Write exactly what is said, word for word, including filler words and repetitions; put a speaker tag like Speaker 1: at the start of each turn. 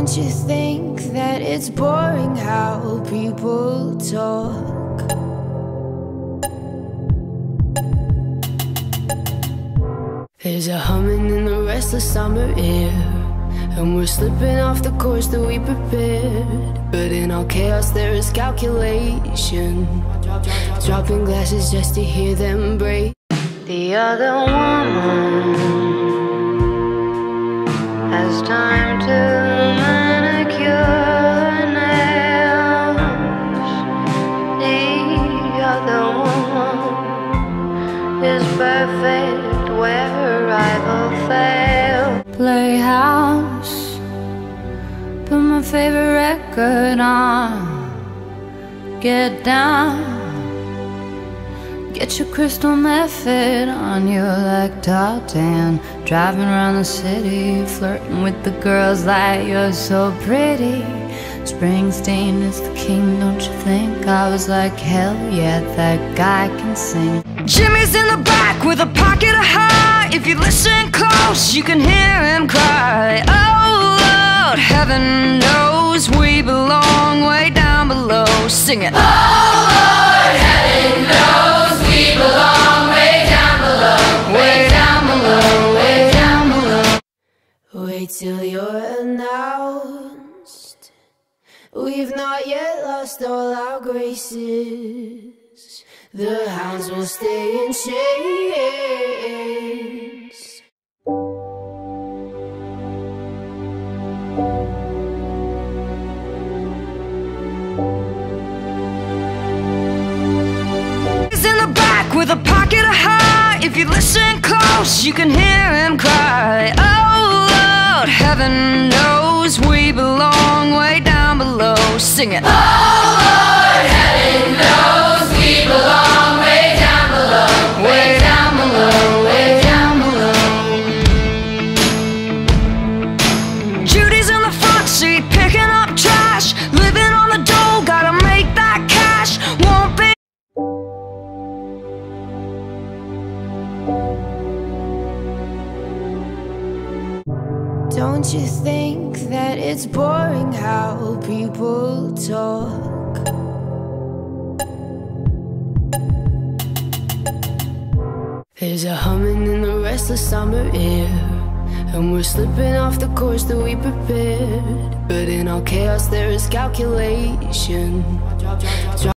Speaker 1: Don't you think that it's boring how people talk? There's a humming in the restless summer air, and we're slipping off the course that we prepared. But in all chaos there is calculation, dropping glasses just to hear them break. The other woman has time to manicure her nails. The other woman is perfect where her rival failed. Playhouse, put my favorite record on. Get down, get your crystal method on you like Tartan. Driving around the city, flirting with the girls like you're so pretty. Springsteen is the king, don't you think? I was like, hell yeah, that guy can sing. Jimmy's in the back with a pocket of heart. If you listen close, you can hear him cry. Oh Lord, heaven knows we belong way down below. Sing it. Oh Lord, heaven knows we belong way down below. Way down below, way down below. Wait till you're announced. We've not yet lost all our graces. The hounds will stay in chains. He's in the back with a pocket of heart. If you listen close, you can hear him cry. Oh Lord, heaven knows we belong way down below. Sing it. Oh Lord, heaven knows we belong way down below. Way down below, way down below. Judy's in the front seat, picking up trash. Living on the dole, gotta make that cash. Won't be. Don't you think that it's boring how people talk? There's a humming in the restless summer air, and we're slipping off the course that we prepared. But in all chaos there is calculation.